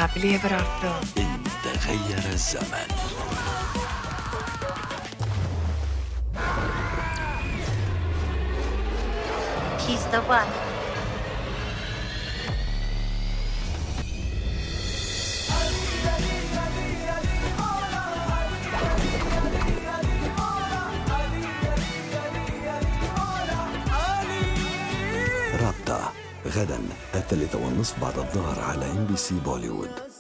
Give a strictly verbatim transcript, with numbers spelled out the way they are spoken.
lever alltid. إن تغير الزمن. She's the one. رابطة غدا الثالثة والنصف بعد الظهر على إم بي سي بوليوود.